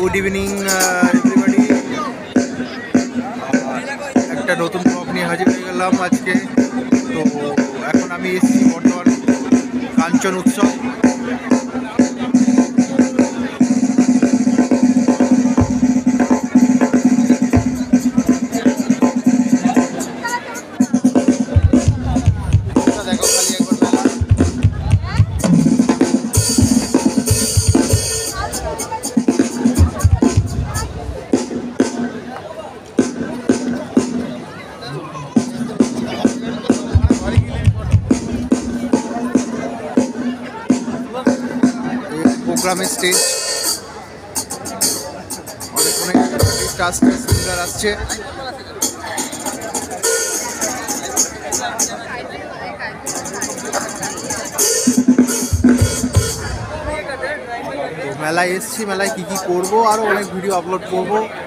Good evening everybody. একটা নতুন blog নিয়ে হাজির হয়ে গেলাম আজকে। তো এখন আমি এসেছি বর্তমান কাঞ্চন উৎসব। দেখো খালি একবার প্রোগ্রামের স্টেজ, অনেক সিঙ্গার আসছে। মেলায় এসছি, মেলায় কি কি করবো আরো অনেক ভিডিও আপলোড করবো।